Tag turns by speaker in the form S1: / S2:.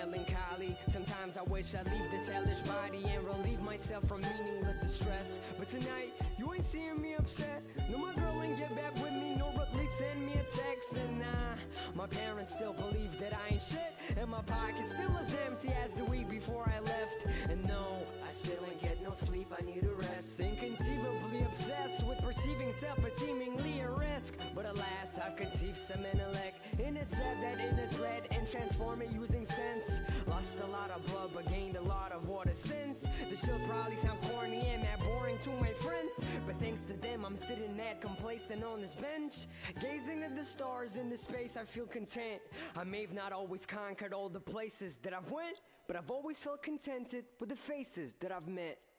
S1: melancholy. Sometimes I wish I'd leave this hellish body and relieve myself from meaningless distress. But tonight, you ain't seeing me upset. No, my girl ain't get back with me, nor at least send me a text. And my parents still believe that I ain't shit, and my pocket still as empty as the week before I left. And no, I still ain't get no sleep, I need a rest. Inconceivably obsessed with perceiving self as seemingly a risk. But alas, I've conceived some intellect, intercept that inner thread and transform it using sense. Lost a lot of blood but gained a lot of water since. This should probably sound corny and mad boring to my friends, but thanks to them I'm sitting mad complacent on this bench, gazing at the stars in this space. I feel content. I may have not always conquered all the places that I've went, but I've always felt contented with the faces that I've met.